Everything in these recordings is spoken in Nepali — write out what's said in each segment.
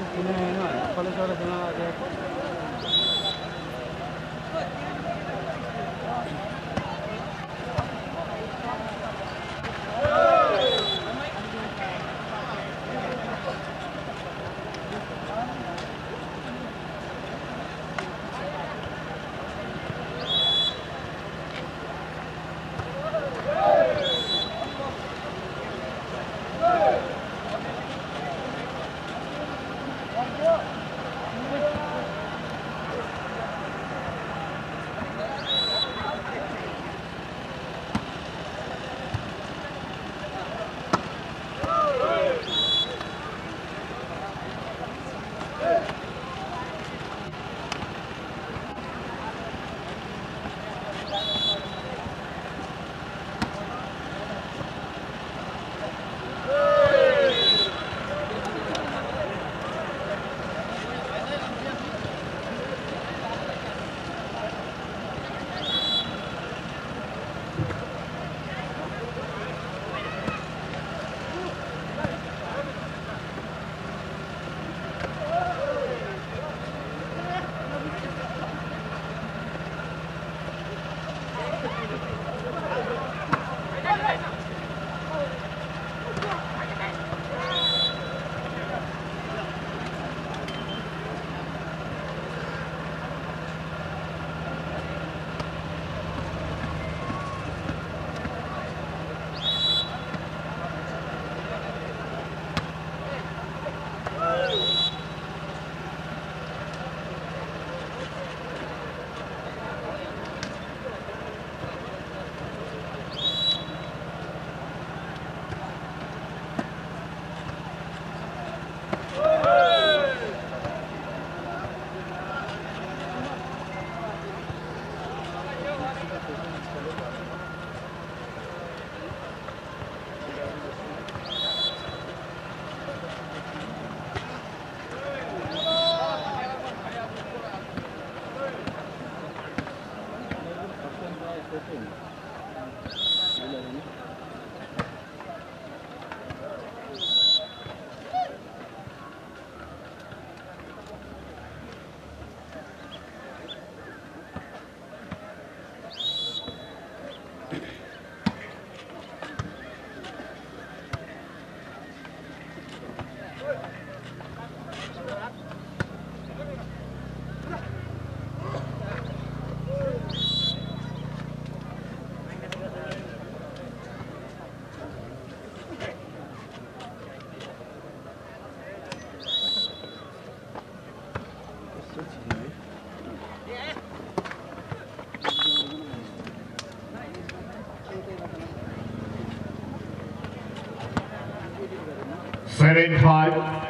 7-5,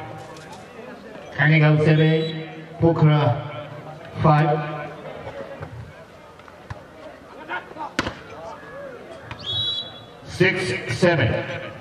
Kanigam 7, Pokhara 5. Six, 7.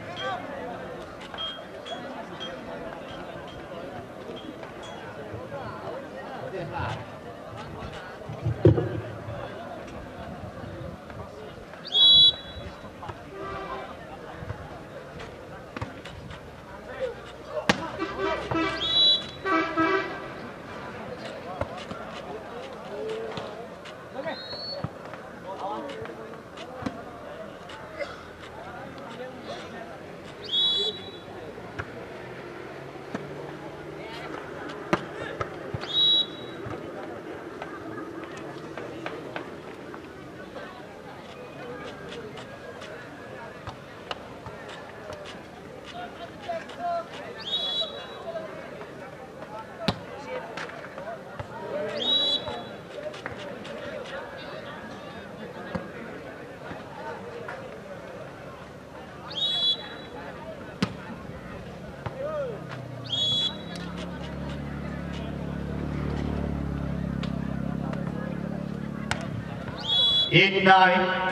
Eight, 9.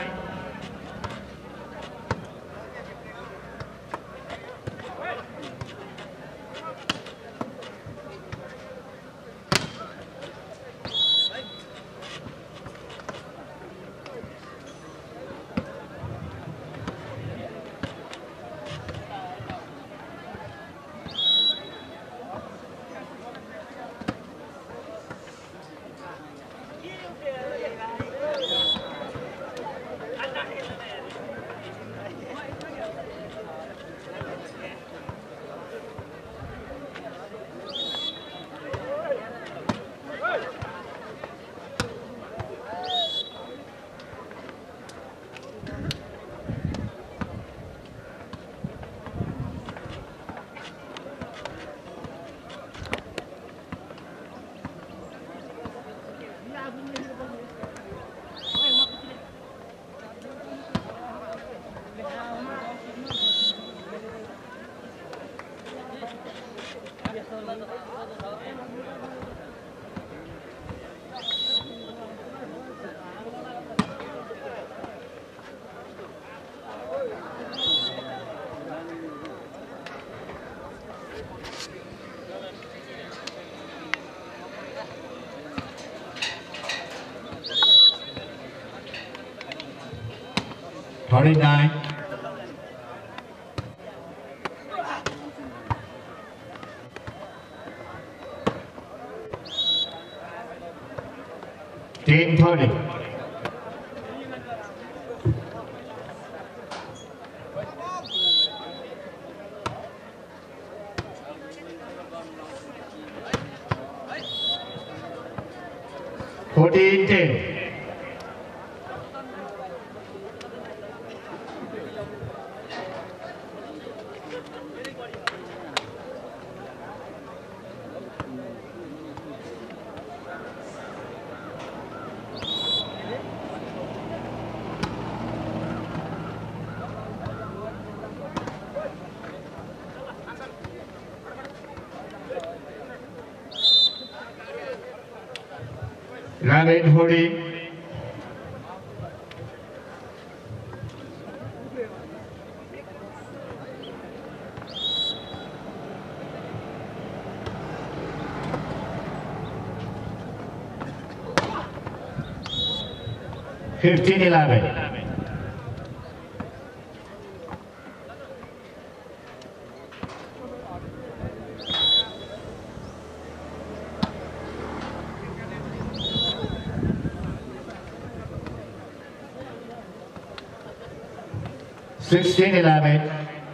49. Team 30. $14-10. Rabbit hoodie. $15-11. $16-11.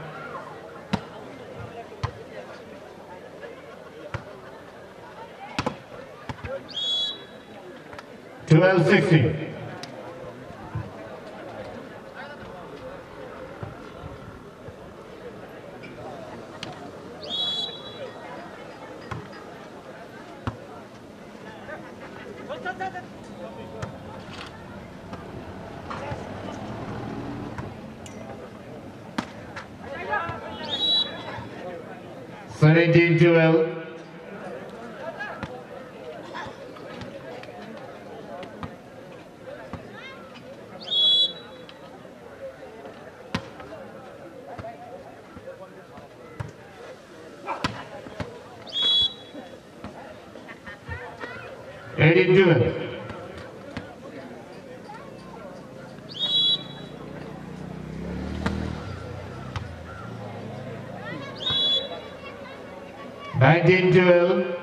$12-16. $17-12. $18-12. $19-12.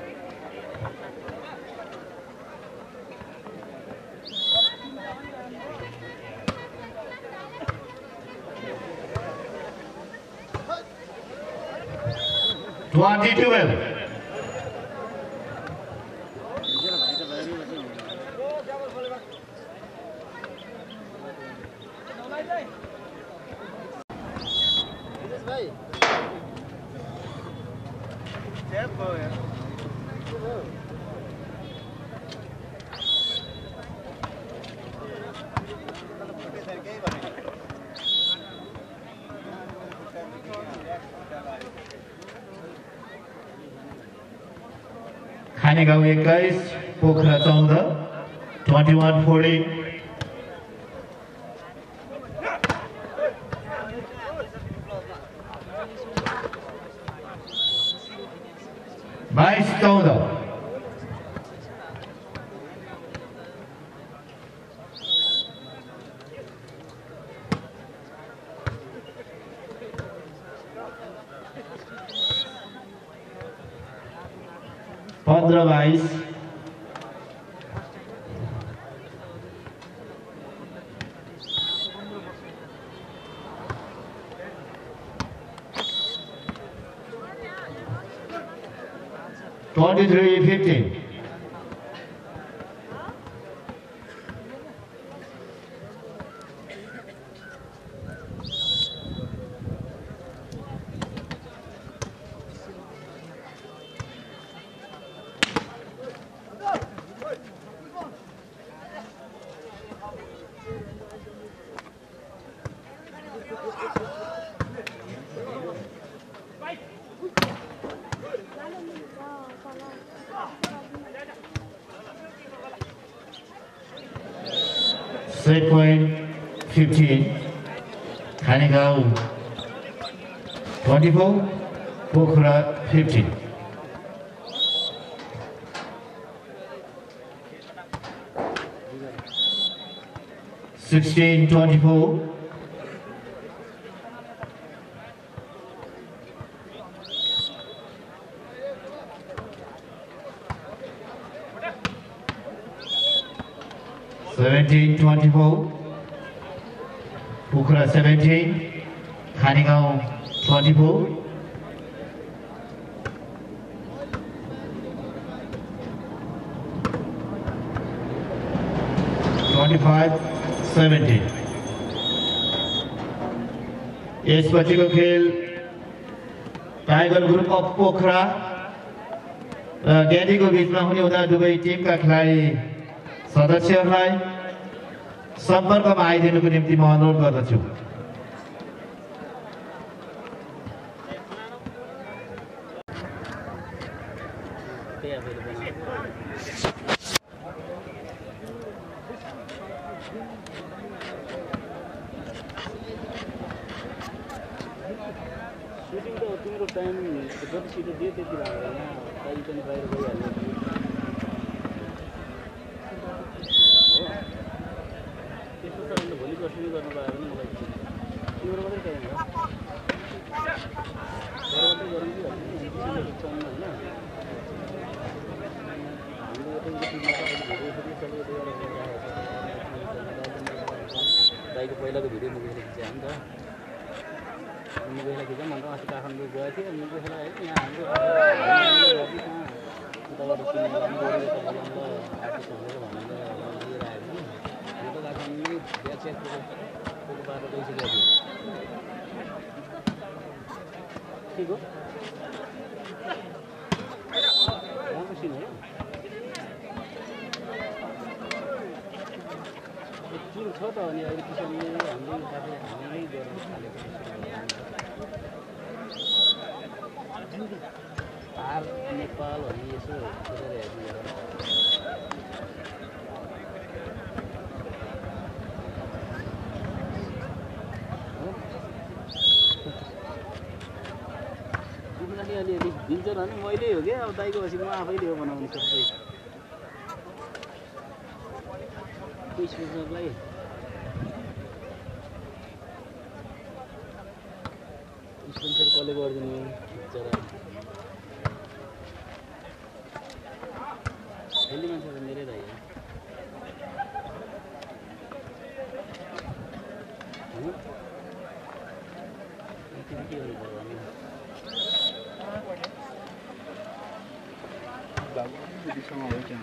$20-12. खानेगाउँ 21 Pokhara 14 21-14 22-14 15-22 23-15 3.15 खानेगाउँ 24 Pokhara 15 16-24 17-24. Pokhara 17, Khanigao 24. 25-17. यसपछिको खेल टाइगर ग्रुप अफ पोखरा र ग्यादीको बीचमा हुने हुँदा दुवै टिमका खेलाडी सदस्यहरूलाई सम्पर्कमा आइदिनुको निम्ति म अनुरोध गर्दछु। दाइको पहिलाको भिडियो मुगेर खिचे हामी त मुगेर खिच्दा म अस्ति काठमाडौँ गएको थिएँ मुगेर है यहाँ हाम्रो बाटो गइसकेको थियो ठिक हो सिन हो चिन छ त अनि अहिले किसानले हामीले हामीलाई गर्न थालेको पार नेपाल भन्ने यसो खोजेर हेर्नु अलिअलि दिन्छ भने मैले हो क्या अब दाइको पछि म आफैले हो बनाउनु सबै स्पोन्सरलाई स्पोन्सर कसले गरिदिनु जरा खेल्ने मान्छे त मेरै दाइ हो के गर्नु पर्यो भने बुद्धिसँग हो क्या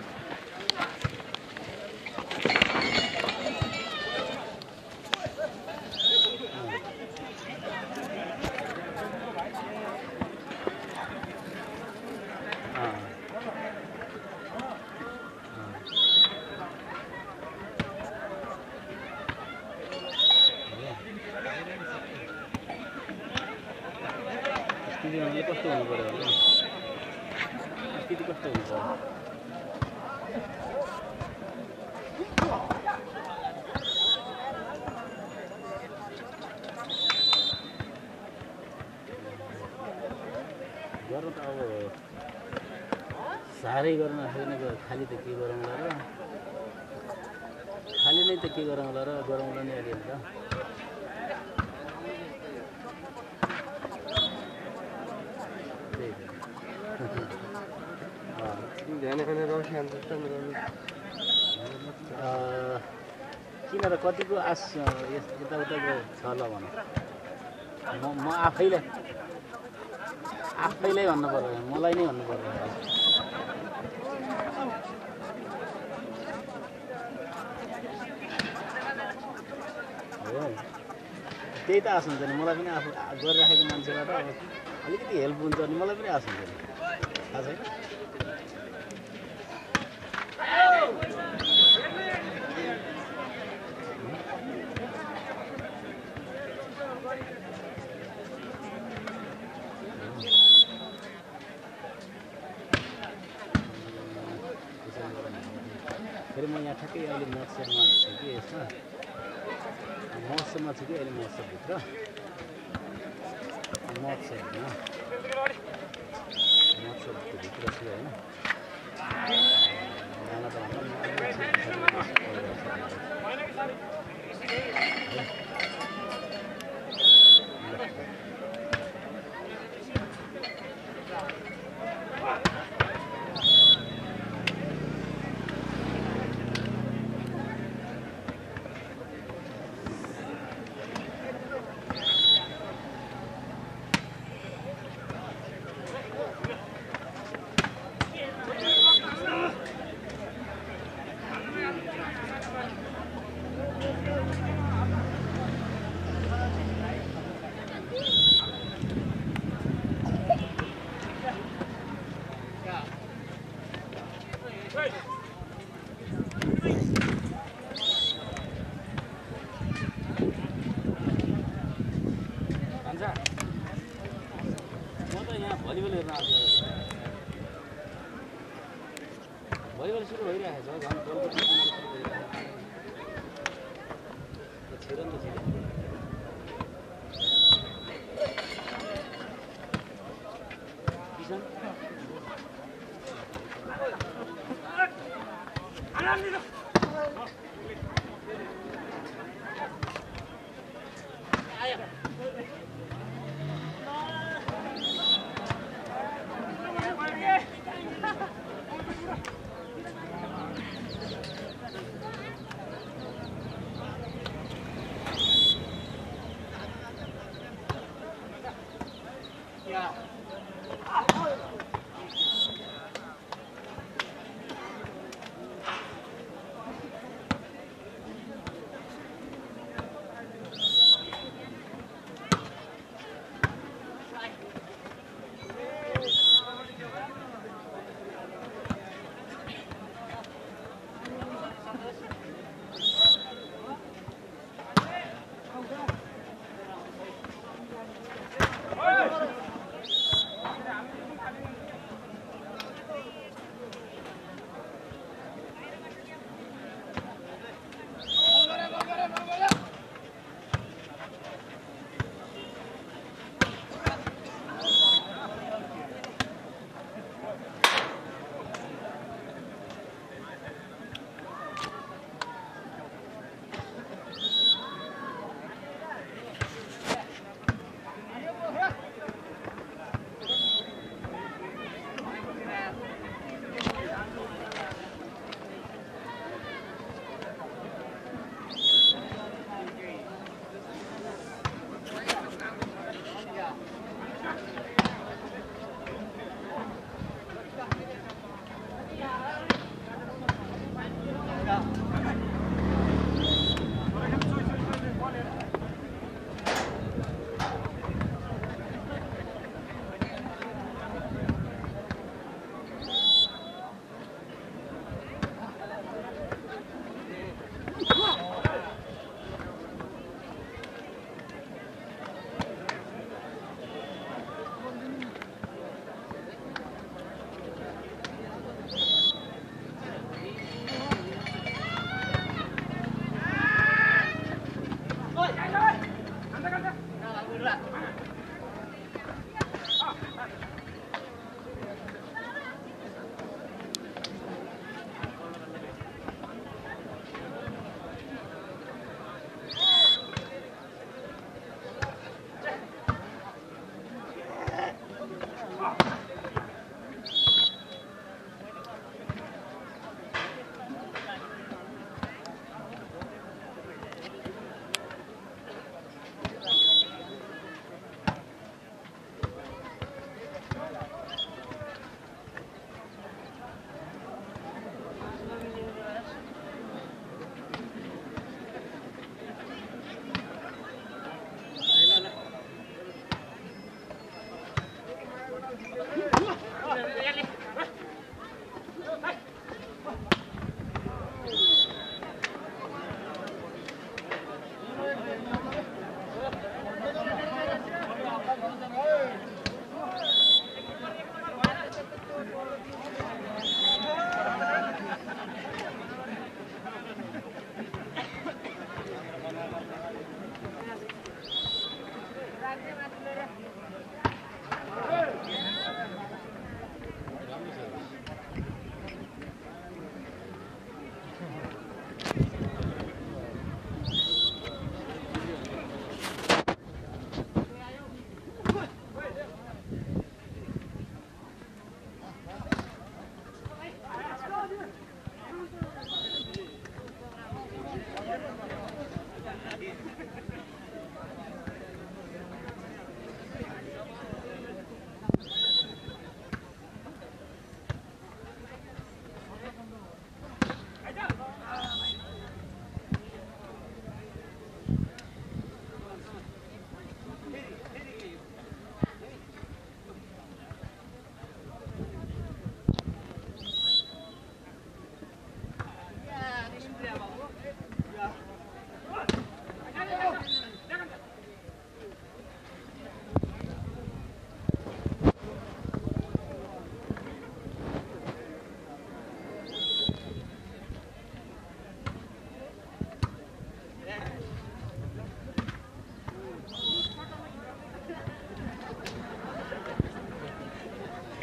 कस्तो हुनु पर्यो होला स्थिति कस्तो हुन्छ गर्नु त अब साह्रै गर्न छैन खाली त के गरौँला र खाली नै त के गरौँला र गरौँला नै अलिअलि त किन र कतिको आश यताउताको छ ल भनौँ म आफैलाई भन्नु पर्यो मलाई नै भन्नु पर्यो हो त्यही त आश हुन्छ नि मलाई पनि आफू गरिराखेको मान्छेबाट अलिकति हेल्प हुन्छ अनि मलाई पनि आश हुन्छ नि थाहा छैन फेरि म यहाँ ठ्याक्कै अहिले महोत्सवमा छु कि यसमा महोत्सवमा छु कि अहिले महोत्सवभित्र महोत्सवभित्र छु होइन जान त भलिबल हेर्न आएको भलिबल सुरु भइरहेको छ झन् बलको छिर नि छिर Kisan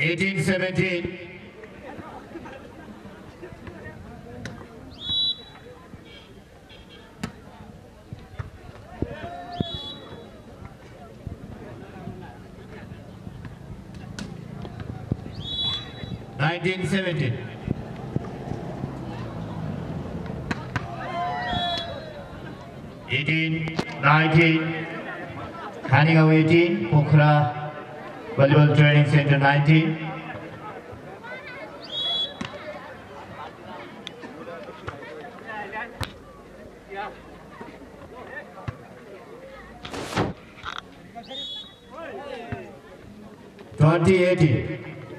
18-17. Nineteen 17. 18-19. Kanigao 18, Pokhara Volleyball Training Center 19. (20-18).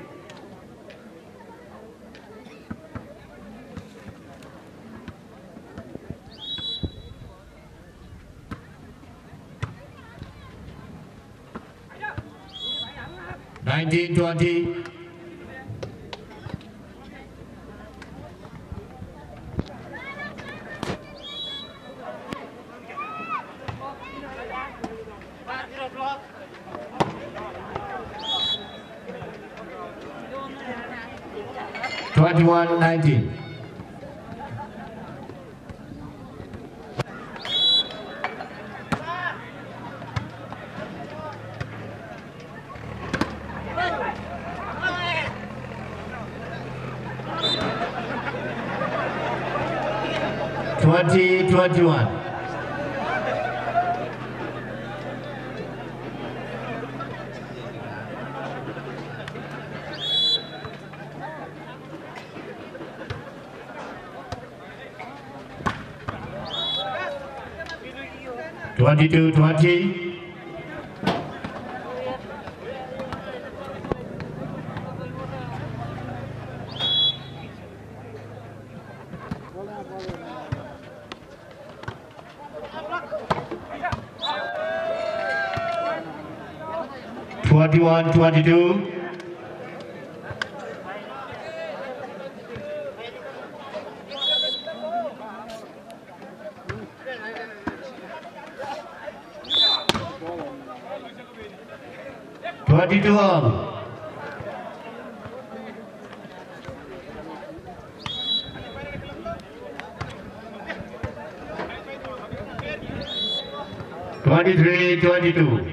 19-20. 21-19. 20-21. 22-20. 21-22. 22 all. 23-22.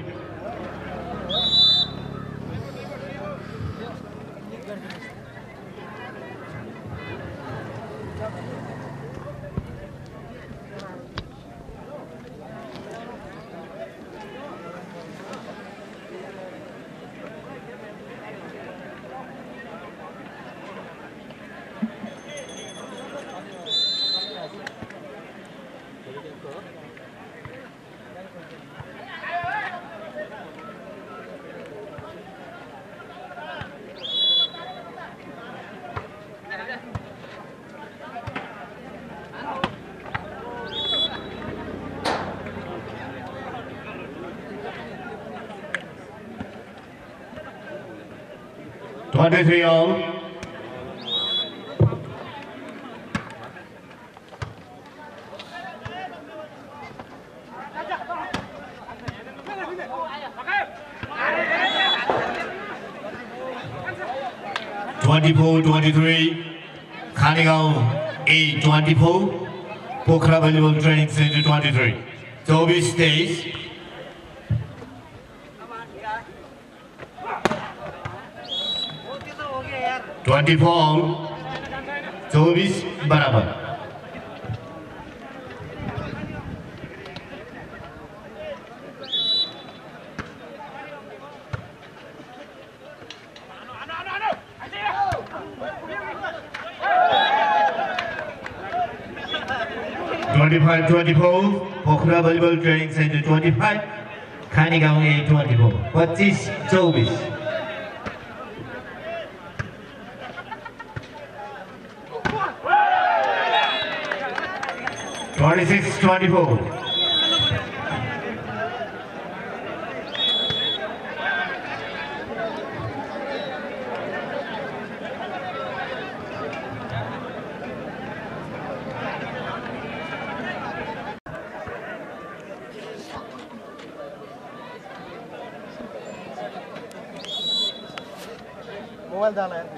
23 all. 24-23. Kanigao 8-24. Pokhara Volleyball Training Center 23. Toby stays. 24. Toby's barabar. (25-24). Pokhara Volleyball Training Center 25. Kanigao 8-24. 25-24. 26-24. 22 mobile डाला है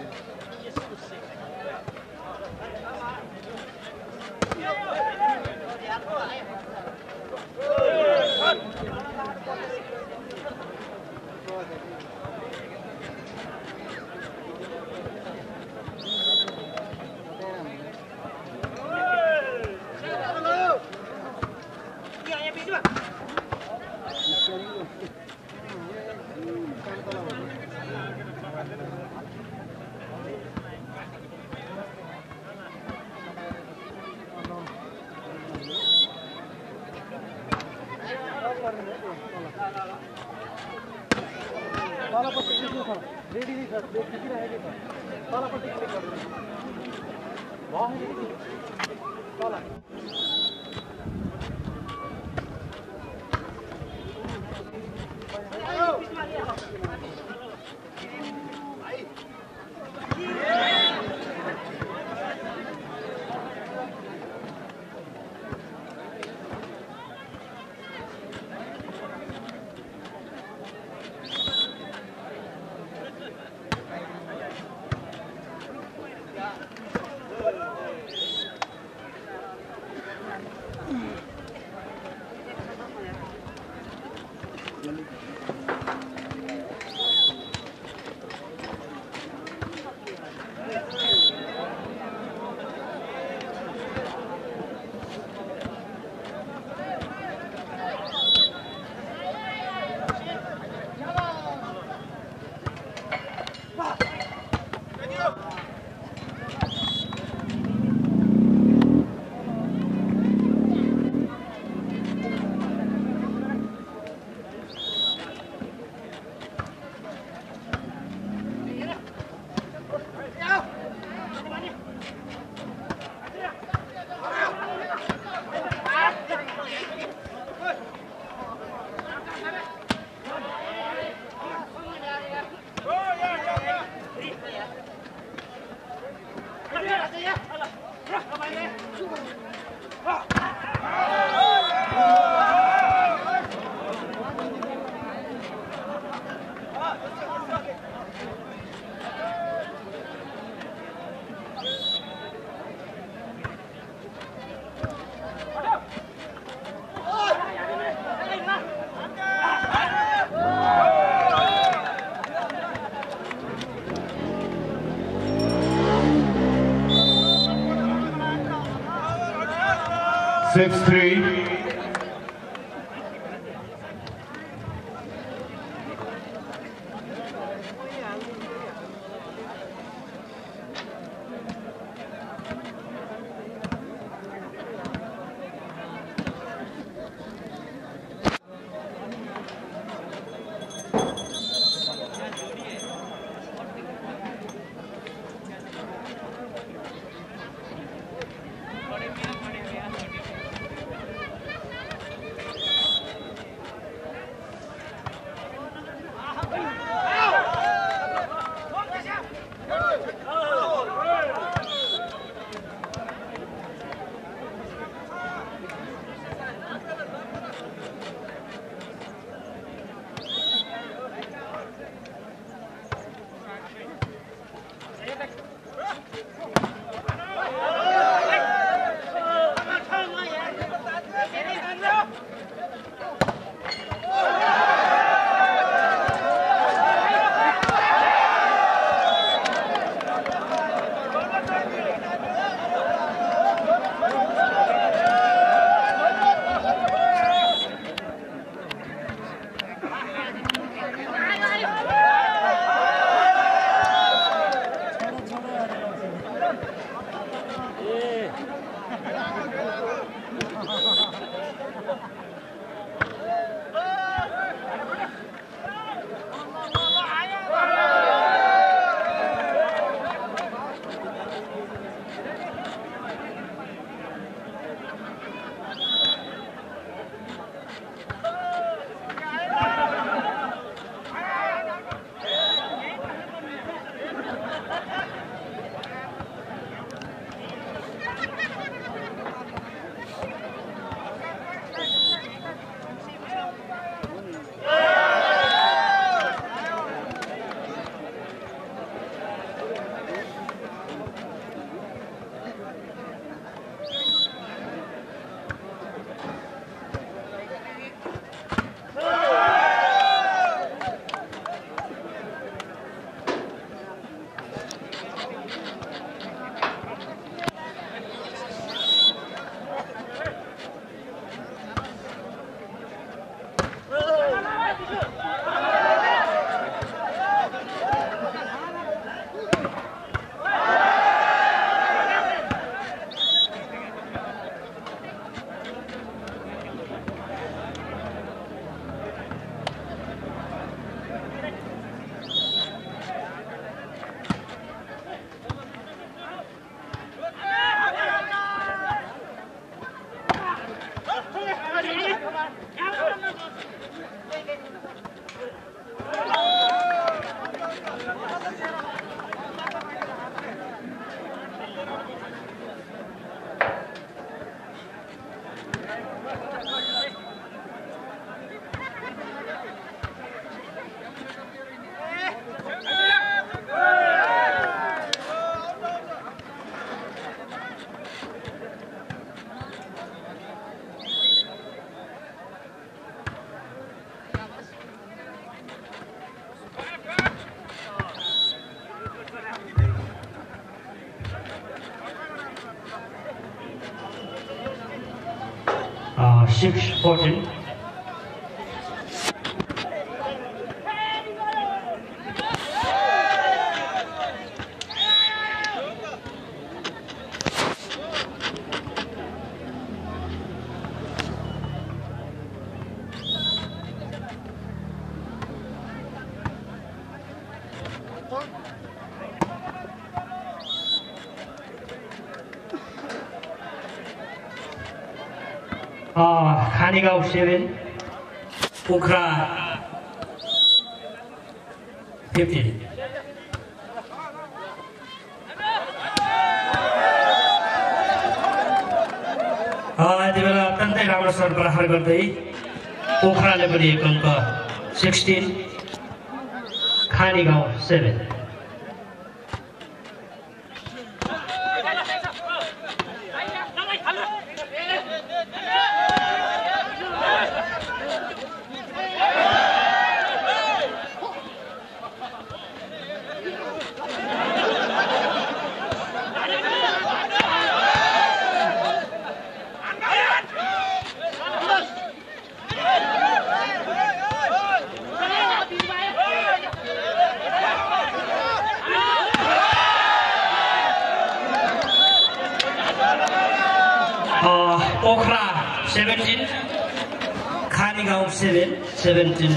रेडी नहीं सर देखिए रहेगा सर ताला पट्टी क्लिक कर दो बहुत है ताला Six-three. 6-14. Khanigau 7, Pokhara 15. यति बेला अत्यन्तै राम्रो सर्भ प्रहार गर्दै पोखराले पनि 1 अङ्क 16, खानीगाउँ 7. Pokhara 17, Khanigau 7, 17.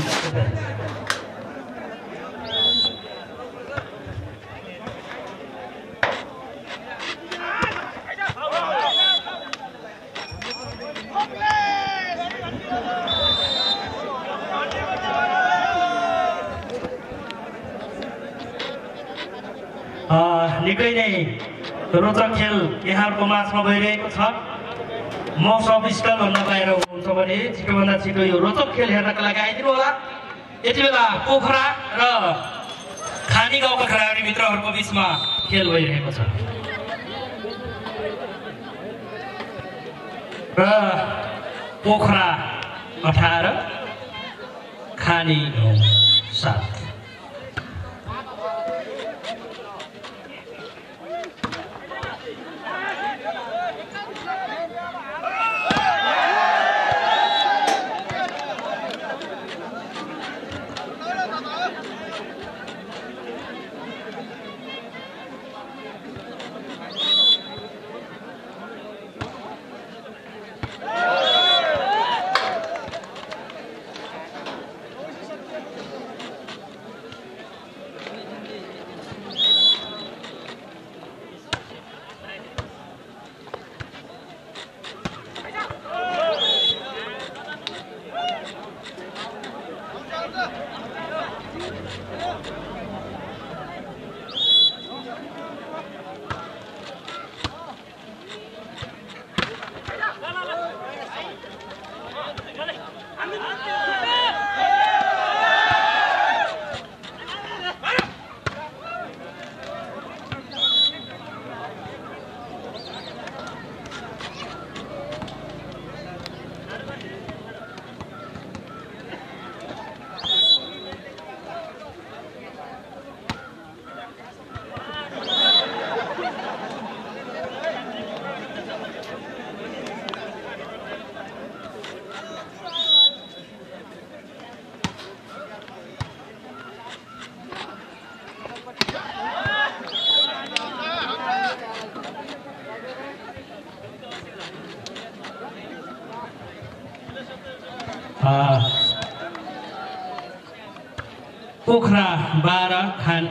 निकै नै रोचक खेल यहाँहरूको माझमा भइरहेको छ। म सब स्टलभन्दा बाहिर हुनुहुन्छ भने छिटोभन्दा छिटो यो रोचक खेल हेर्नका लागि आइदिनु होला। यति बेला पोखरा र खानीगाउँका खेलाडी मित्रहरूको बिचमा खेल भइरहेको छ र पोखरा 18, खानीगाउँ 7. पोखरा 12,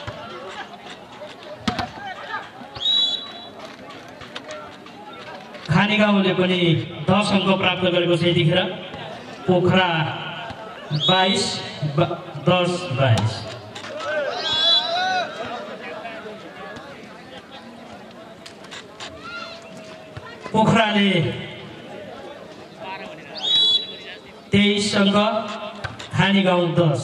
खानीगाउँले पनि 10 अङ्क प्राप्त गरेको छ। यतिखेर पोखरा 22, 10, 22. पोखराले 23 अङ्क, खानीगाउँ 10.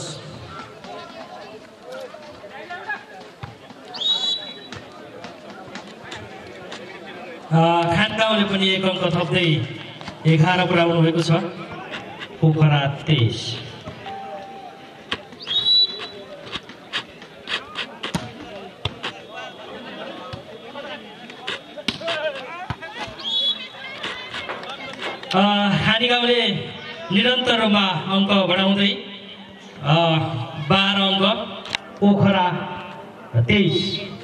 खानीगाउँले पनि 1 अङ्क थप्दै 11 पुर्याउनु भएको छ। पोखरा 23. खानी गाउँले निरन्तर रूपमा अङ्क बढाउँदै 12 अङ्क, पोखरा 23।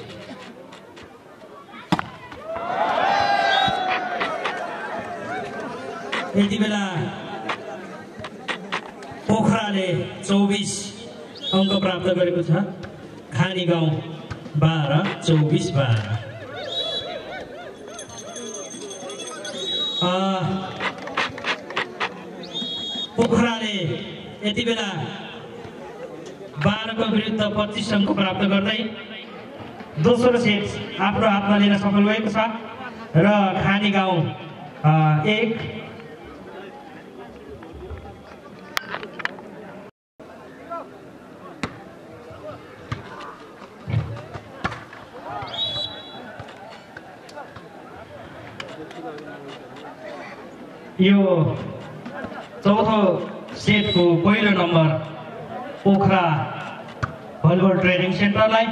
यति बेला पोखराले 24 अङ्क प्राप्त गरेको छ, खानी गाउँ 12, 24, 12। पोखराले यति बेला 12 को विरुद्ध 25 अङ्क प्राप्त गर्दै दोस्रो सेट आफ्नो हातमा लिन सफल भएको छ र खानी गाउँ 1। यो चौथो सेटको पहिलो नम्बर पोखरा भलिबल ट्रेनिङ सेन्टरलाई।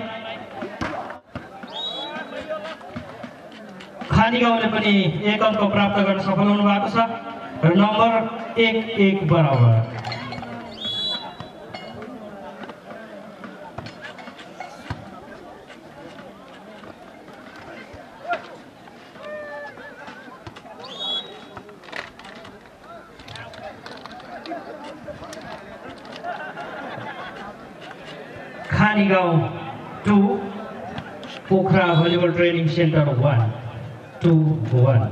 खानी गाउँले पनि 1 अङ्क प्राप्त गर्न सफल हुनु भएको छ र नम्बर 1-1 बराबर। खानी गाउँ 2, पोखरा भलिबल ट्रेनिङ सेन्टर 1-2-1।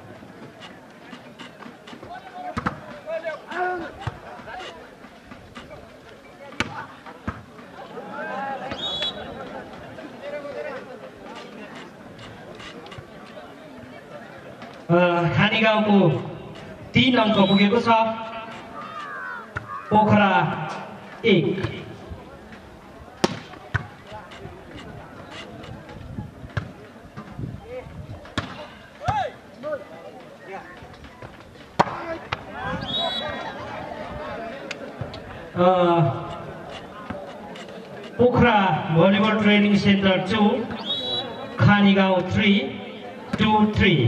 खानी गाउँको 3 अङ्क पुगेको छ, Pokhara 1। Pokhara volleyball training centre 2, Khani गाउँ 3-2-3।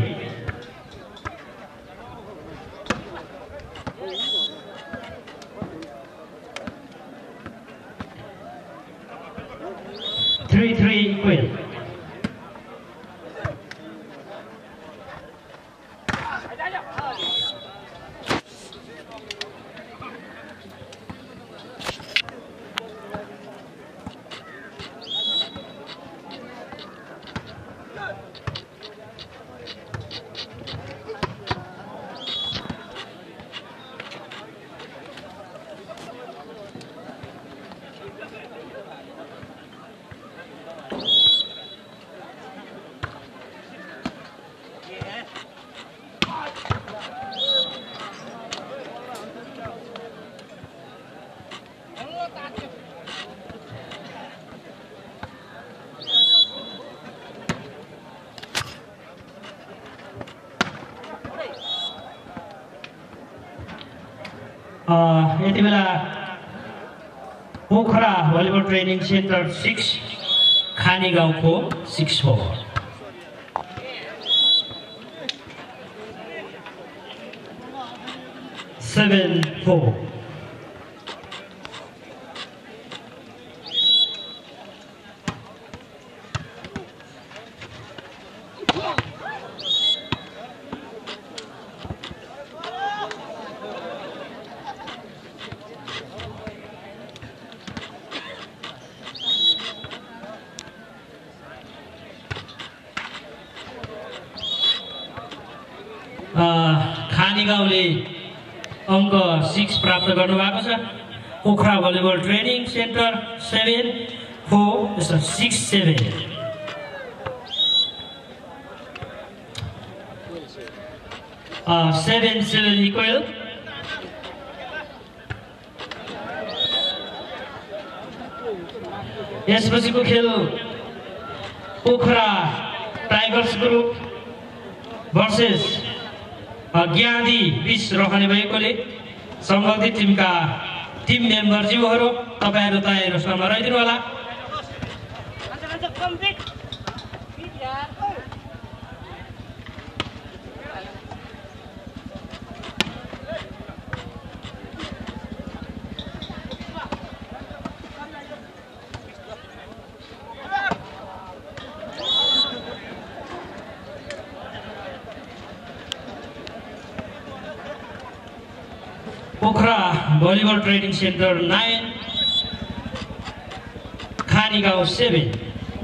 equal। यति बेला पोखरा भलिबल ट्रेनिङ सेन्टर 6, खानी गाउँको 6-4। 7-4। खानी गाउँले अङ्क 6 प्राप्त गर्नुभएको छ, Pokhara volleyball training centre 7-4, 6-7। Seven equal. यसपछिको खेल Pokhara tigers group versus Gyadi बीच रहने भएकोले सम्बन्धित टिमका टिम मेम्बरज्यूहरू तपाईहरु तयार अवस्थामा रहिदिनु होला। Pokhara volleyball training centre 9 Khanigaun 7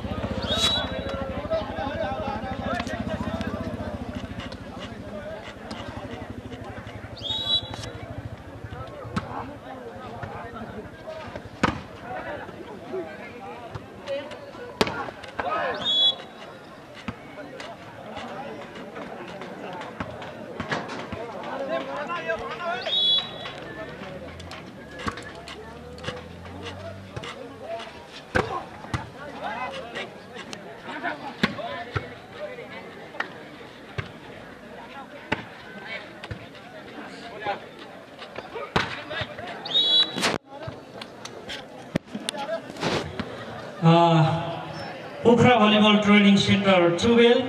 Pokhara volleyball training centre 12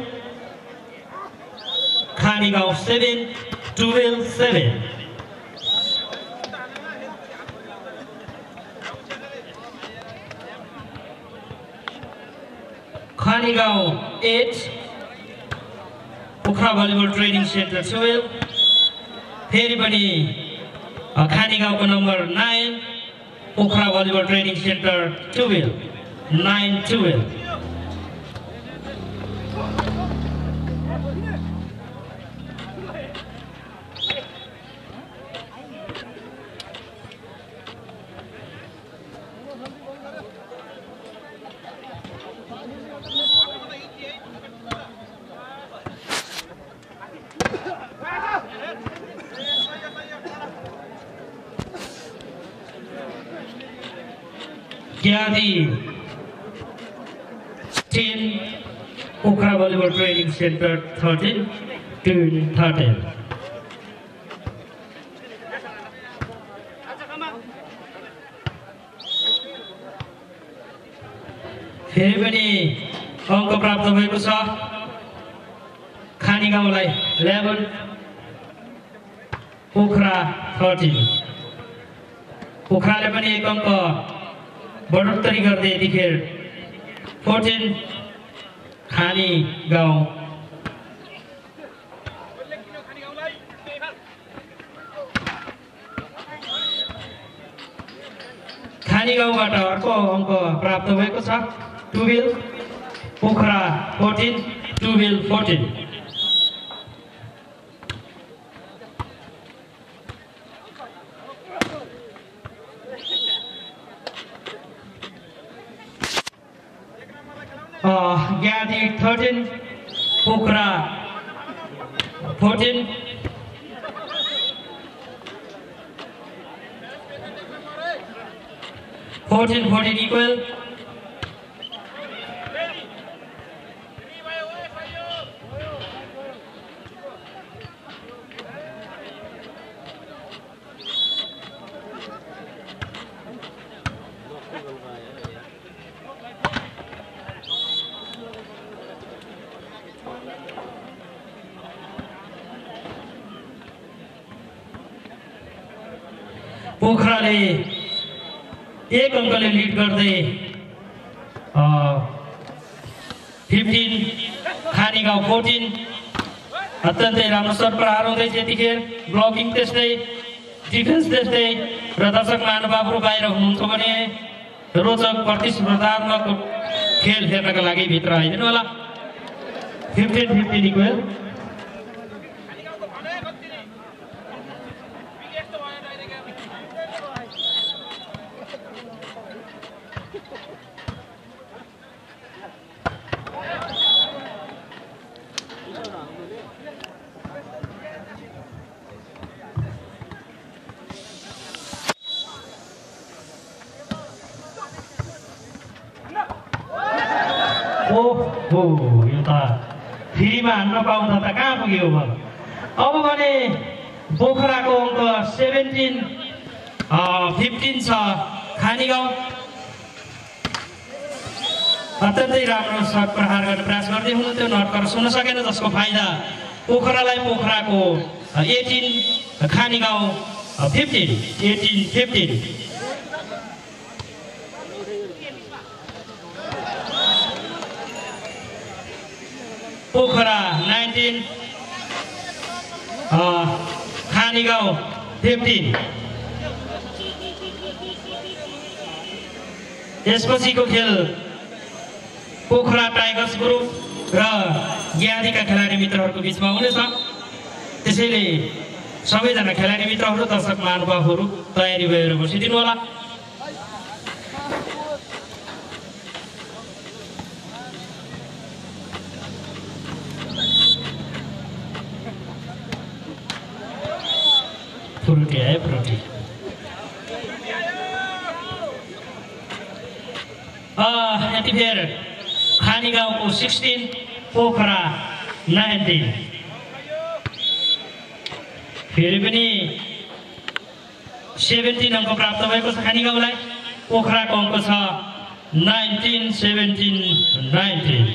Khanigaun 7 12 7 Khanigaun 8 Pokhara volleyball training centre 12 फेरि पनि खानीगाउँको नम्बर 9 Pokhara volleyball training centre 12 9-12 Gyadi 10 Pokhara Volleyball Training Center 13 13 फेरि पनि अङ्क प्राप्त भएको छ खानीगाउँलाई 11 पोखरा 13 पोखराले पनि एक अङ्क बढोत्तरी गर्दै यतिखेर 14 खानीगाउँ खानीगाउँबाट अर्को अङ्क प्राप्त भएको छ 12 पोखरा 14 12 14 Gyadi 13 Pokhara 14 14 equal पोखराले एक अङ्कले लिड गर्दै 15 खानीगाउँ 14 अत्यन्तै राम्रो सर्भ प्रहार हुँदैछ यतिखेर ब्लकिङ त्यस्तै डिफेन्स त्यस्तै र दर्शक महानुभावहरू बाहिर हुनुहुन्छ भने रोचक प्रतिस्पर्धात्मक खेल हेर्नका लागि भित्र आइदिनु होला 15 इक्वल हो यो त फेरिमा हान्न पाउँदा त कहाँ पुग्यो अब भने पोखराको अङ्क 17 15 छ खानीगाउँ अत्यन्तै राम्रो सर्भ प्रहार गर्ने प्रयास गर्दै हुनुहुन्थ्यो नटक्रस हुन सकेन जसको फाइदा पोखरालाई पोखराको 18 खानीगाउँ 15 18-15 पोखरा 19 खानीगाउँ 15 यसपछिको खेल पोखरा टाइगर्स ग्रुप र ज्ञानीका खेलाडी मित्रहरूको बिचमा हुनेछ त्यसैले सबैजना खेलाडी मित्रहरू दर्शक महानुभावहरू तयारी भएर बसिदिनु होला फ्रुटी आयो फ्रुटी यति बेर खानी गाउँको 16 पोखरा 19 फेरि पनि 17 अङ्क प्राप्त भएको छ खानी गाउँलाई पोखराको अङ्क छ 19 17 19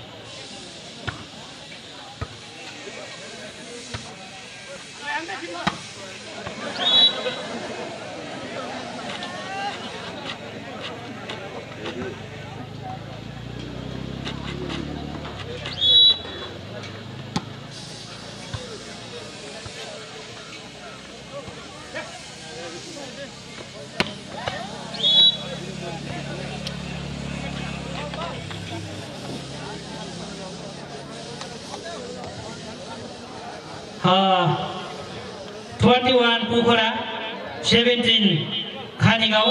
21 पोखरा 17 खानी गाउँ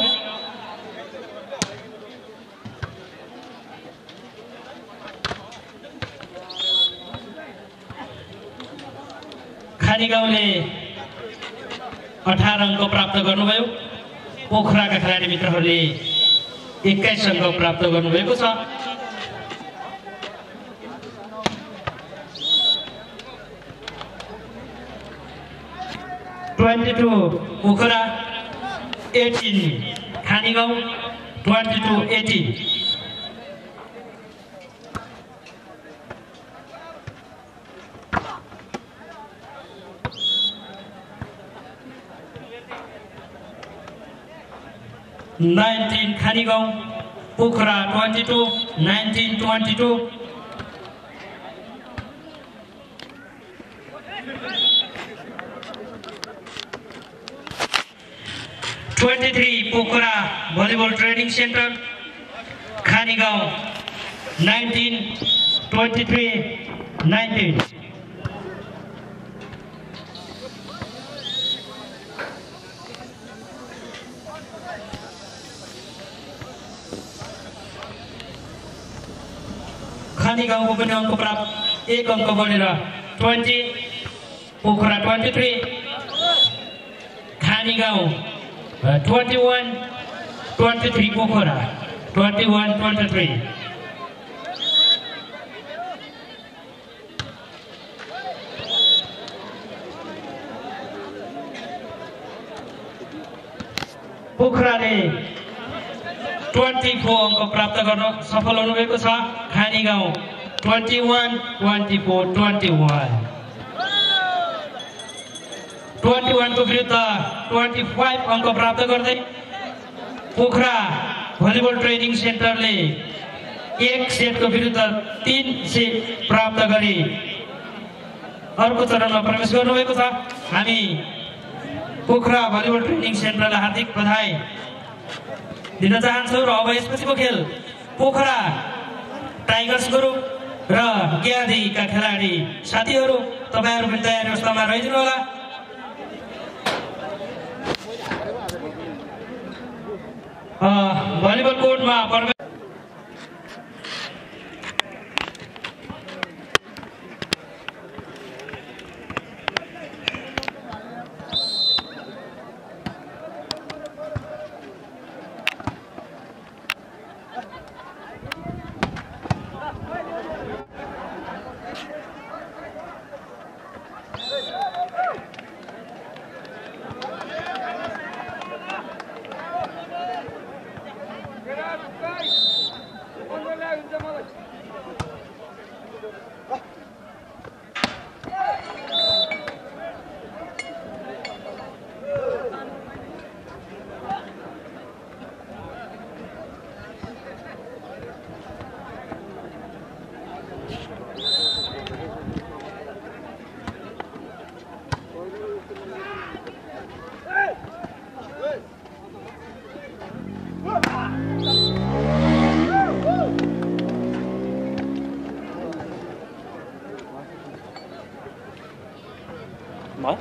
खानी गाउँले 18 अङ्क प्राप्त गर्नुभयो पोखराका खेलाडी मित्रहरूले 21 अङ्क प्राप्त गर्नुभएको छ 22 पोखरा 18 खानी गाउँ 22-18 19 Khani Gaun Pokhara 22 19-22 23 Pokhara volleyball training centre Khani Gaun 19-23-19 खानी गाउँको पनि अङ्क प्राप्त 1 अङ्क बढेर 20 पोखरा 23 खानी गाउँ 21-23 पोखरा 21-23 पोखराले 24 अङ्क प्राप्त गर्न सफल हुनुभएको छ खानी गाउँ 21-24-21 21 को विरुद्ध 25 अङ्क प्राप्त गर्दै पोखरा भलिबल ट्रेनिङ सेन्टरले 1 सेटको विरुद्ध 3 सेट प्राप्त गरी अर्को चरणमा प्रवेश गर्नुभएको छ हामी पोखरा भलिबल ट्रेनिङ सेन्टरलाई हार्दिक बधाई दिन चाहन्छौँ र अब यसपछिको खेल पोखरा टाइगर्स ग्रुप र ग्यादीका खेलाडी साथीहरू तपाईहरु पनि तयारी अवस्थामा रहिदिनु होला भलिबल कोर्टमा Get out, guys! भयो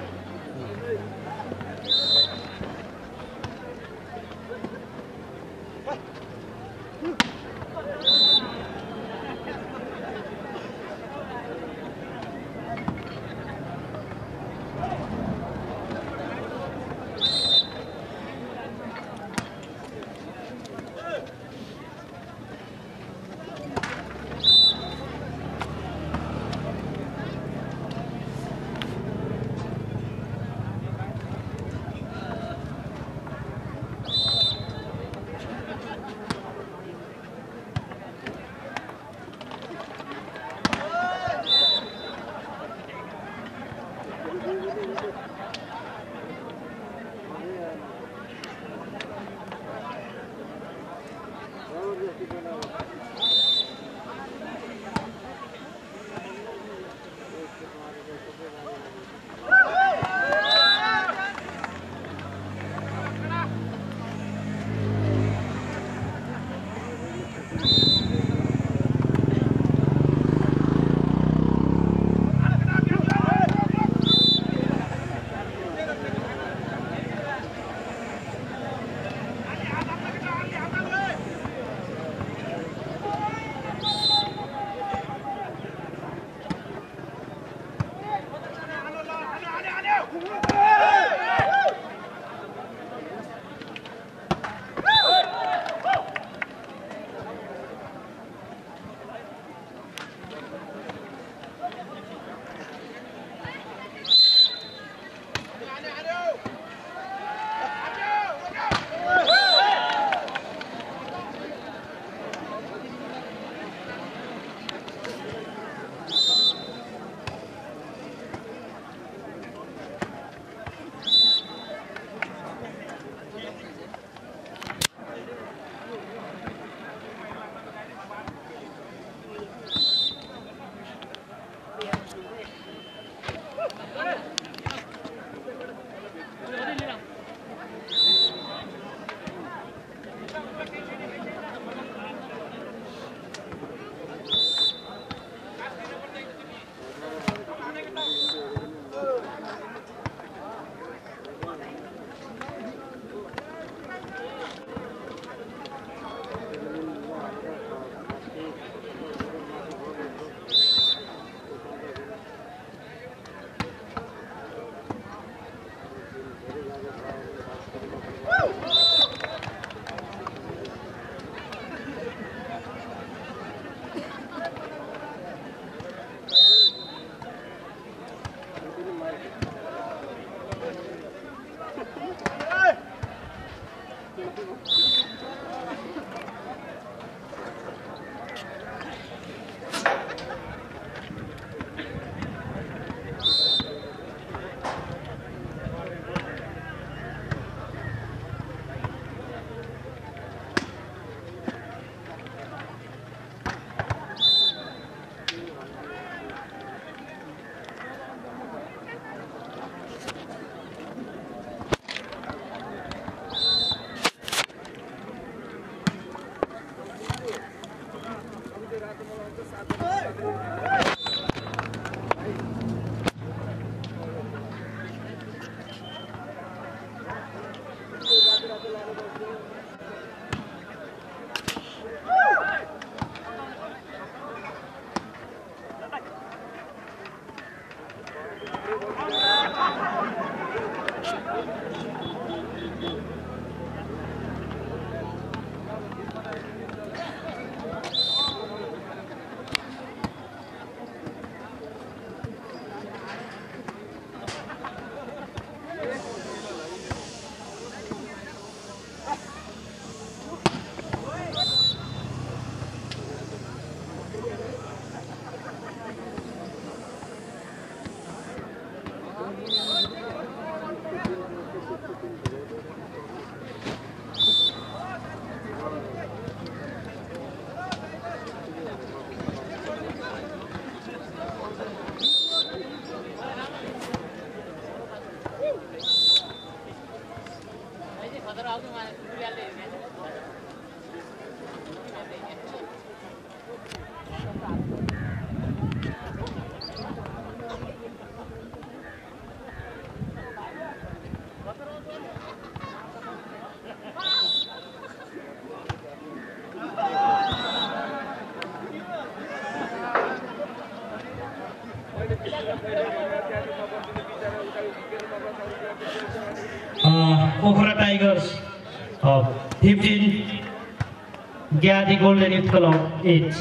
Pokhara tigers 15 Gyadi golden youth club 8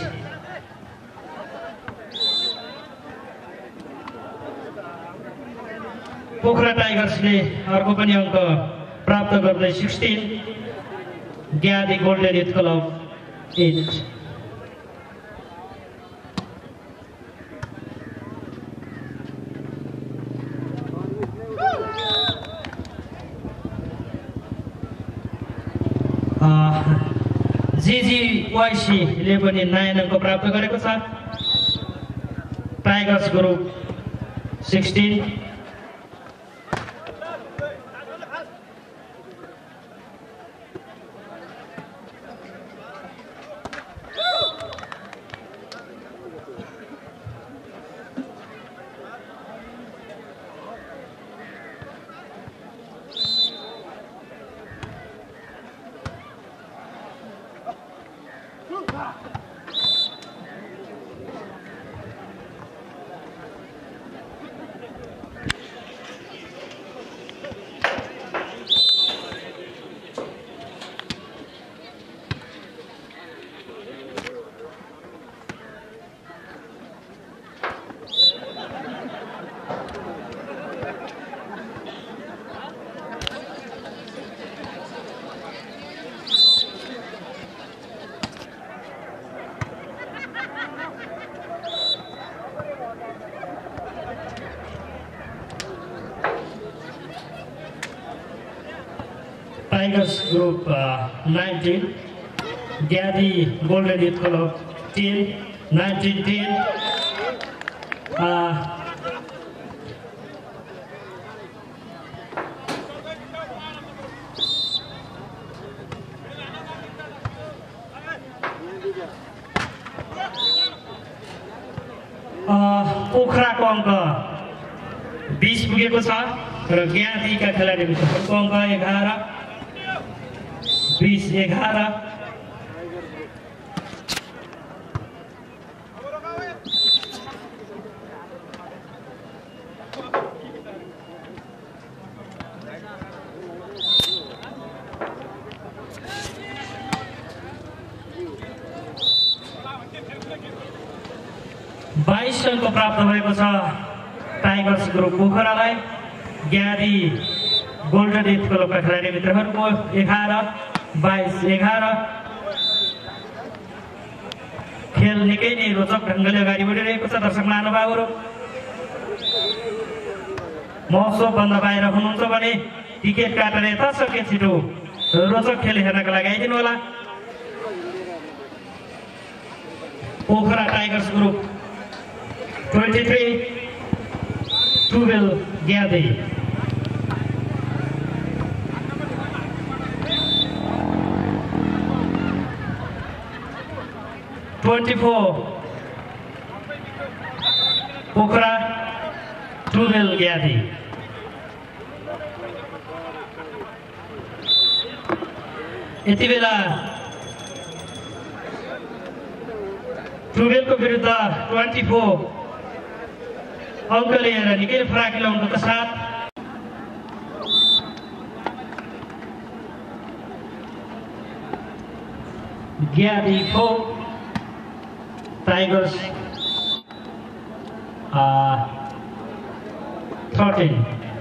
Pokhara टाइगर्सले अर्को पनि अङ्क प्राप्त गर्दै 16 ग्यादी गोल्डन युथ क्लब 8 जीजीवाईसीले पनि 9 अङ्क प्राप्त गरेको छ tigers group 16 Tigers Group 19, Gyadi Golden Youth Club 10, 19-10. पोखराको अङ्क 20 पुगेको छ र ग्यादीका खेलाडीहरूको अङ्क 11 20-11 22 अङ्क प्राप्त भएको छ टाइगर्स ग्रुप पोखरालाई ग्यादी गोल्डन युथ क्लबका खेलाडी मित्रहरूको 11-22-11 खेल निकै नै रोचक ढङ्गले अगाडि बढिरहेको छ दर्शक महानुभावहरू महोत्सवभन्दा बाहिर हुनुहुन्छ भने टिकट काटेर यथाशक्य छिटो रोचक खेल हेर्नका लागि आइदिनु होला Pokhara tigers group 23-12 Gyadi 24 Pokhara 12 Gyadi यति बेला 12 को विरुद्ध 24 अङ्क लिएर निकै फराकिलो अङ्कका साथ Gyadi 4 Tigers 13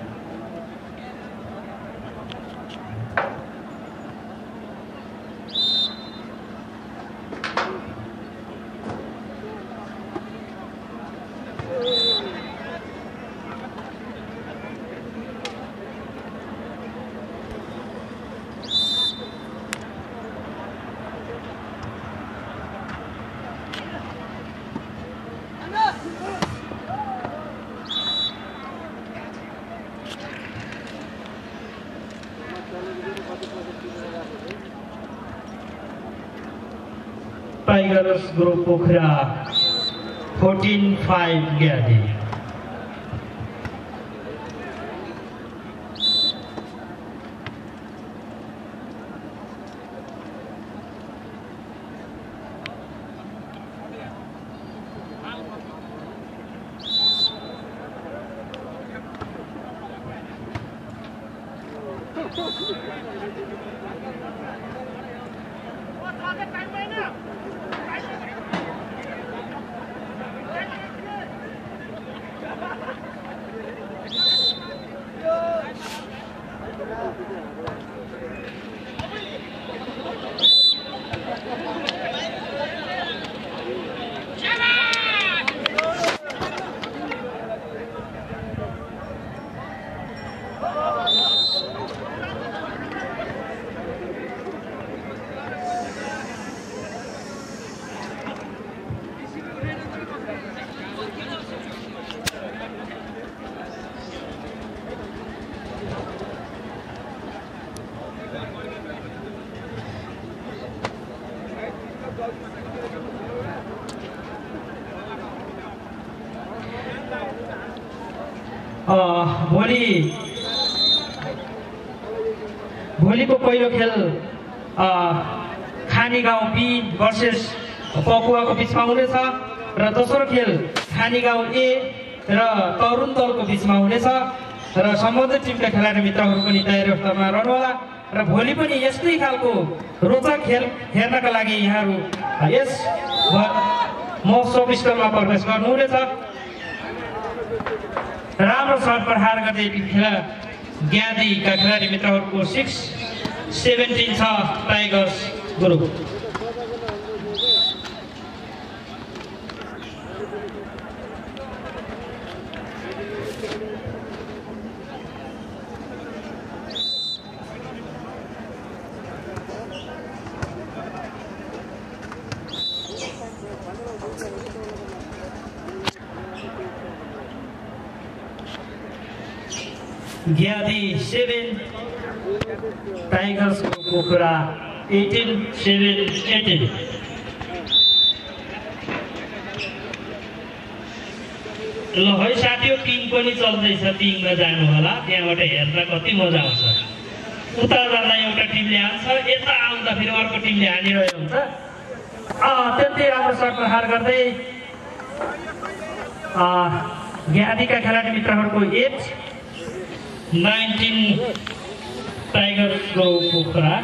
Tigers Group Pokhara 14-5 Gyadi भोलिको पहिलो खेल खानी गाउँ बी भर्सेस पकुवाको बिचमा हुनेछ र दोस्रो खेल खानी गाउँ ए र तरुण दलको बिचमा हुनेछ र सम्बन्धित टिमका खेलाडी मित्रहरू पनि तयारी अवस्थामा रहनुहोला र भोलि पनि यस्तै खालको रोचक खेल हेर्नका लागि यहाँहरू यस महोत्सव स्थलमा प्रवेश गर्नुहुनेछ। राम्रो सर्ट प्रहार गर्दै खेला ज्ञादीका खेलाडी मित्रहरूको 6-17 छ tigers group. Gyadi 7 tigers Pokhara 18-7-18। ल है साथीहरू टिम पनि चल्दैछ, टिममा जानु होला, त्यहाँबाट हेर्दा कति मजा आउँछ। उता जाँदा एउटा टिमले हान्छ, यता आउँदा फेरि अर्को टिमले हानिरहेको हुन्छ। त्यति राम्रो सर्ट प्रहार गर्दै ज्ञादीका खेलाडी मित्रहरूको 8-19 टाइगर्सको पोखरा।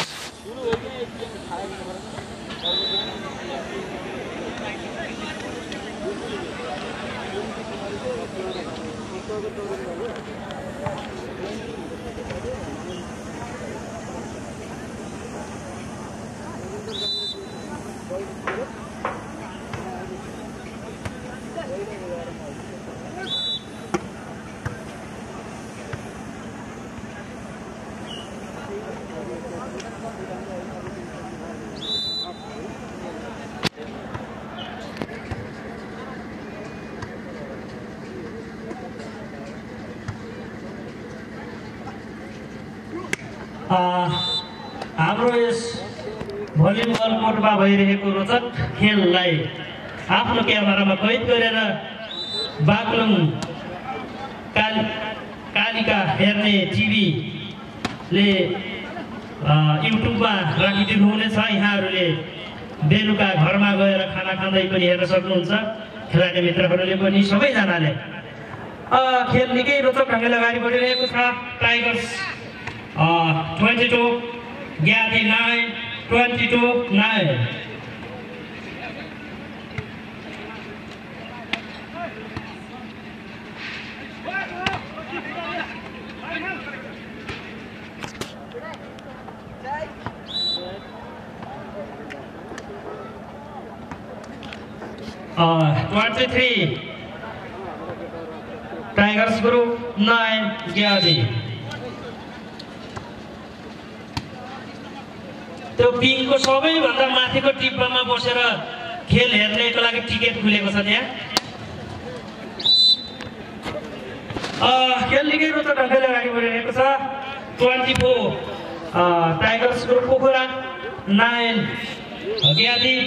हाम्रो यस भलिबल कोर्टमा भइरहेको रोचक खेललाई आफ्नो क्यामेरामा कैद गरेर बागलुङ कालिका हेर्ने टिभीले युट्युबमा राखिदिनु हुनेछ। यहाँहरूले बेलुका घरमा गएर खाना खाँदै पनि हेर्न सक्नुहुन्छ। खेलाडी मित्रहरूले पनि सबैजनाले खेल निकै रोचक ढङ्गले अगाडि बढिरहेको छ। Tigers 22, Gyadi 9, 22-9। Tigers group 9 Gyadi. त्यो पिङको सबैभन्दा माथिको टिप्पामा बसेर खेल हेर्नेको लागि टिकट खुलेको छ त्यहाँ। खेल निकै रोचक ढङ्गले अगाडि बढिरहेको छ। 24 टाइगर्स ग्रुप पोखरा, 9 ज्ञादी।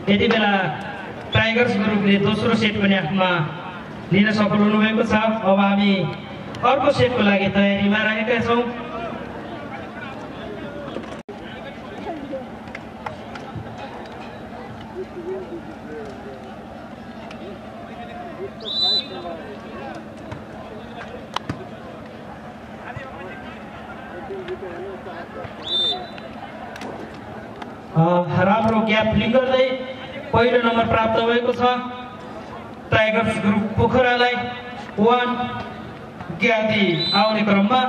यति बेला टाइगर्स ग्रुपले दोस्रो सेट पनि आफ्नमा लिन सफल हुनुभएको छ। अब हामी अर्को सेटको लागि तयारीमा रहेका छौँ। राम्रो ग्याप फिलिङ गर्दै पहिलो नम्बर प्राप्त भएको छ टाइगर्स ग्रुप पोखरालाई। 1 ज्ञाति आउने क्रममा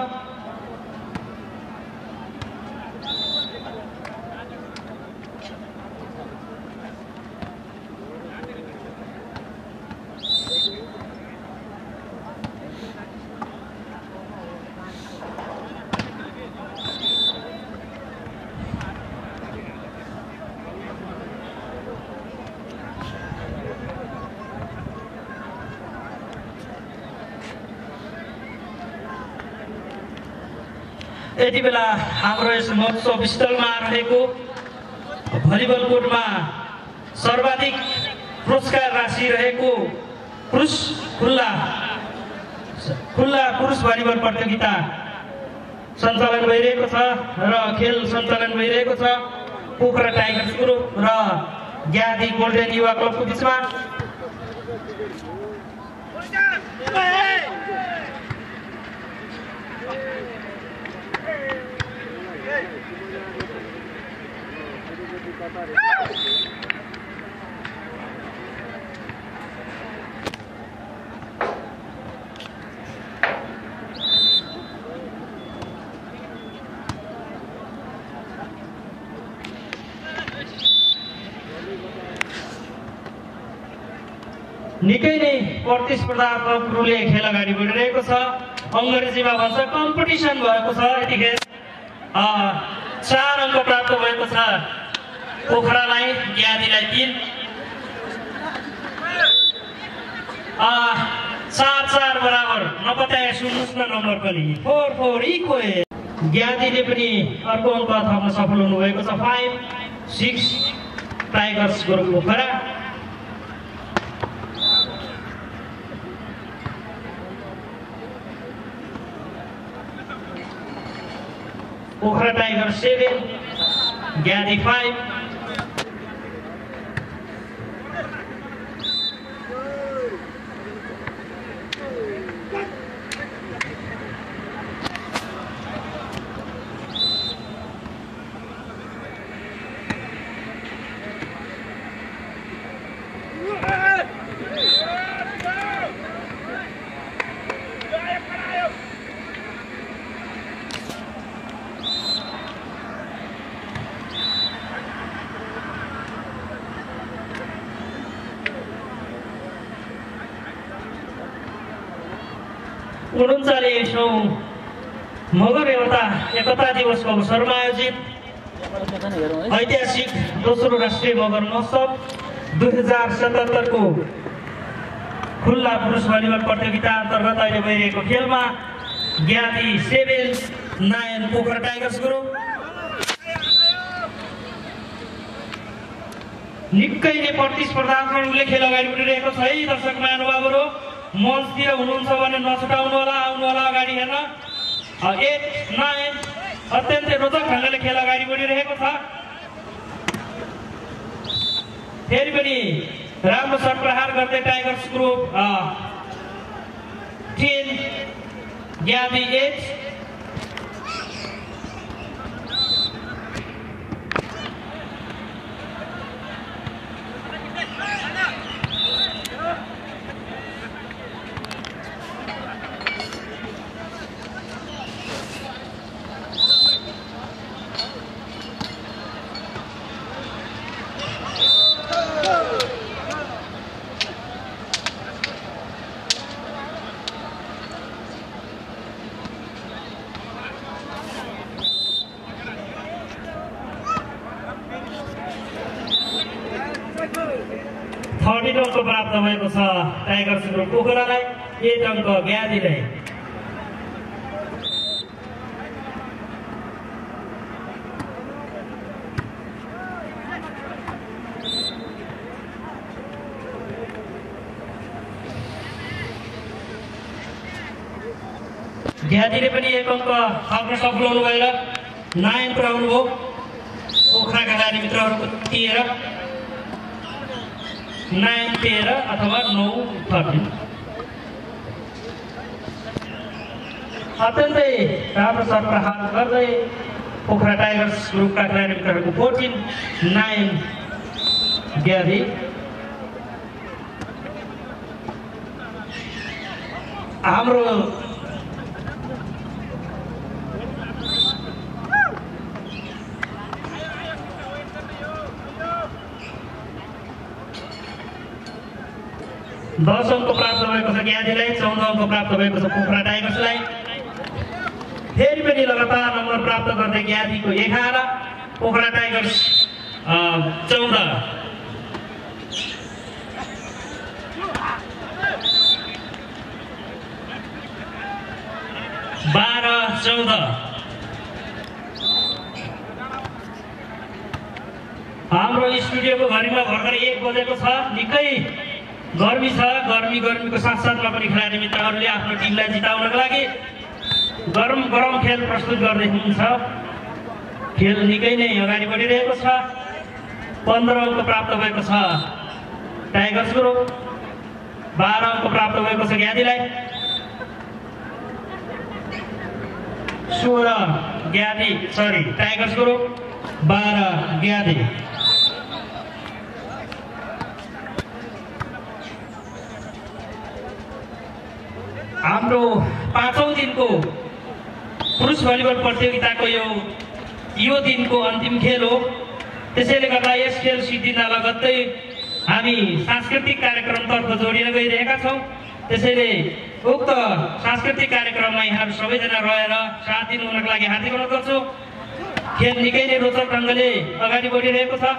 यति बेला हाम्रो यस महोत्सव स्थलमा रहेको भलिबल कोर्टमा सर्वाधिक पुरस्कार राशि रहेको खुल्ला पुरुष भलिबल प्रतियोगिता सञ्चालन भइरहेको छ र खेल सञ्चालन भइरहेको छ पोखरा टाइगर्स ग्रुप र ज्ञाति गोल्डन युवा क्लबको बिचमा। निकै नै प्रतिस्पर्धात्मक रूपले खेल अगाडि बढिरहेको छ। अङ्ग्रेजीमा भन्छ कम्पिटिसन भएको छ। यतिखेर 4 अङ्क प्राप्त भएको छ पोखरालाई, ज्ञातिलाई 3। 4-4 बराबर नपत्याए सुन्नुहोस् न नम्बर पनि 4-4 इक्वल। ज्ञातिले पनि अर्को अङ्क थप्न सफल हुनुभएको छ 5-6 tigers group Pokhara. Pokhara tigers 7 Gyadi 5। उनन्चालिसौँ मगर एकता दिवसको अवसरमा आयोजित ऐतिहासिक दोस्रो राष्ट्रिय मगर महोत्सव 2077 को खुल्ला पुरुष भलिबल प्रतियोगिता अन्तर्गत अहिले भइरहेको खेलमा ज्ञाति 7-9 पोखरा टाइगर्स ग्रुप निकै नै प्रतिस्पर्धात्मक रूपले खेल अगाडि बढिरहेको छ। है दर्शक महानुभावहरू, मञ्चतिर हुनुहुन्छ भने नछुटाउनु होला, आउनु होला अगाडि हेर्न। 8-9 अत्यन्तै रोचक ढङ्गले खेल अगाडि बढिरहेको छ। फेरि पनि राम्रो सर्ट प्रहार गर्दै टाइगर्स ग्रुप 10 ज्ञाति 8। अङ्क प्राप्त भएको छ टाइगर्स ग्रुप पोखरालाई, 8 अङ्क ज्ञातिलाई। ज्ञानीले पनि 1 अङ्क थप्न सफल हुनु भएर 9 पुर्याउनुभयो। पोखराका खेलाडी मित्रहरूको 13 अथवा 9-13। अत्यन्तै राम्रो सर्ट प्रहार गर्दै पोखरा टाइगर्स ग्रुपका खेलाडी मित्रहरूको 14-9 ग्यादी। हाम्रो दस अङ्क प्राप्त भएको छ ग्यादीलाई, 14 अङ्क प्राप्त भएको छ पोखरा टाइगर्सलाई। फेरि पनि लगातार नम्बर प्राप्त गर्दै ग्यादीको 11, पोखरा टाइगर्स 14। 12-14। हाम्रो स्टुडियोको घडीमा भर्खर 1 बजेको छ। निकै गर्मी छ। गर्मीको साथसाथमा पनि खेलाडी मित्रहरूले आफ्नो टिमलाई जिताउनको लागि गरम खेल प्रस्तुत गर्दै हुनुहुन्छ। खेल निकै नै अगाडि बढिरहेको छ। 15 अङ्क प्राप्त भएको छ टाइगर्स ग्रुप, 12 अङ्क प्राप्त भएको छ ग्यादीलाई। 16 टाइगर्स ग्रुप, 12 ग्यादी। हाम्रो 5औं दिनको पुरुष भलिबल प्रतियोगिताको यो दिनको अन्तिम खेल हो। त्यसैले गर्दा यस खेल सिद्धिन लगत्तै हामी सांस्कृतिक कार्यक्रमतर्फ जोडिन गइरहेका छौँ। त्यसैले उक्त सांस्कृतिक कार्यक्रममा यहाँहरू सबैजना रहेर साथ दिनुहुनको लागि हार्दिक अनुरोध गर्छु। खेल निकै नै रोचक ढङ्गले अगाडि बढिरहेको छ।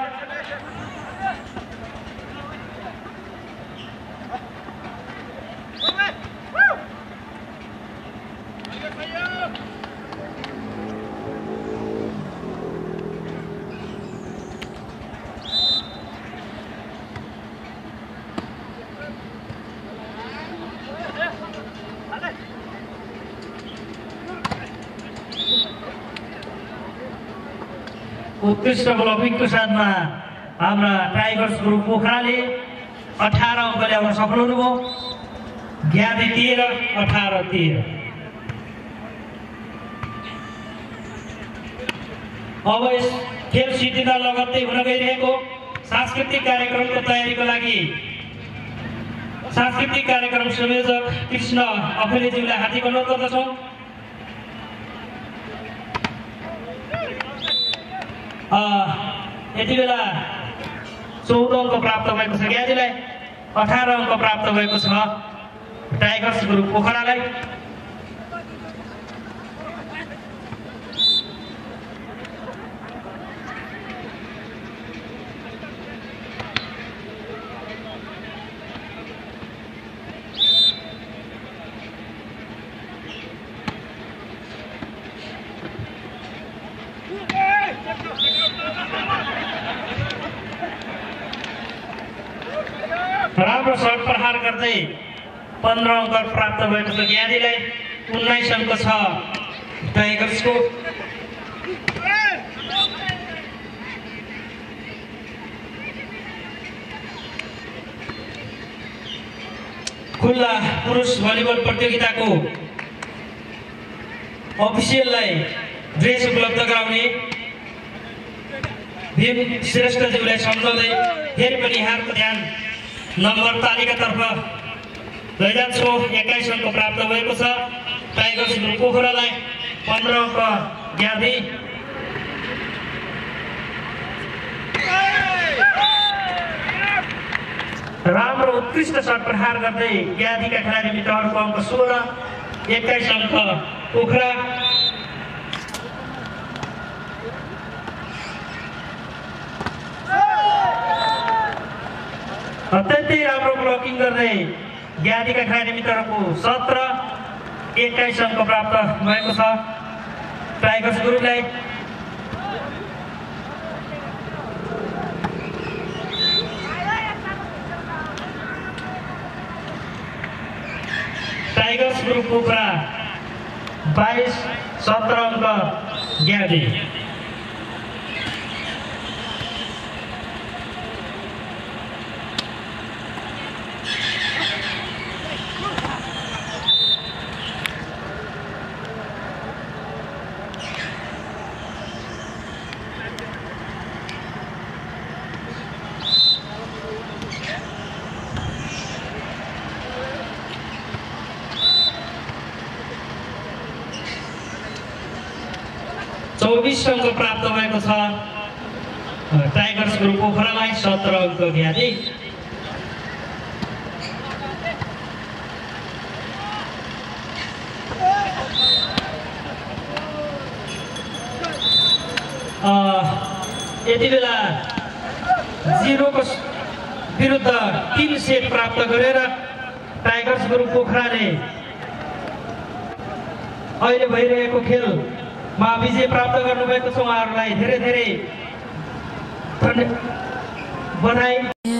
उत्कृष्ट ब्लकिङको साथमा हाम्रा टाइगर्स ग्रुप पोखराले 18 अङ्क ल्याउन सफल हुनुभयो। ग्यादी 13-18-13। अब यस खेल सिद्धिन लगत्तै हुन गइरहेको सांस्कृतिक कार्यक्रमको तयारीको लागि सांस्कृतिक कार्यक्रम संयोजक कृष्ण अखिलेज्यूलाई हार्दिक अनुरोध गर्दछौँ। यति बेला 14 अङ्क प्राप्त भएको छ ग्यादीलाई, 18 अङ्क प्राप्त भएको छ टाइगर्स ग्रुप पोखरालाई। राम्रो सर्ट प्रहार गर्दै 15 अङ्क प्राप्त भएको छ ग्यादीलाई, 19 अङ्क छ टाइगर्सको। खुल्ला पुरुष भलिबल प्रतियोगिताको अफिसियललाई ड्रेस उपलब्ध गराउने भीम श्रेष्ठज्यूलाई सम्झाउँदै फेरि पनि यहाँहरूको ध्यान नम्बर तालिकातर्फ लैजान्छु। 21 अङ्क प्राप्त भएको छ टाइगर्स ग्रुप पोखरालाई, 15 अङ्क ग्यादी। राम्रो उत्कृष्ट सर्ट प्रहार गर्दै ग्यादीका खेलाडी मित्रहरूको अङ्क 16, 21 अङ्क पोखरा। अत्यन्तै राम्रो ब्लकिङ गर्दै ग्यादीका खेलाडी मित्रहरूको 17, 21 अङ्क प्राप्त भएको छ टाइगर्स ग्रुपलाई। टाइगर्स ग्रुप पोखरा 22-17 अङ्क ज्ञानी। चौबीस अङ्क प्राप्त भएको छ टाइगर्स ग्रुप पोखरालाई, 17 अङ्क ज्ञानी। यति बेला 0 को विरुद्ध 3 सेट प्राप्त गरेर टाइगर्स ग्रुप पोखराले अहिले भइरहेको खेलमा विजय प्राप्त गर्नुभएको छ। उहाँहरूलाई धेरै धेरै बधाई।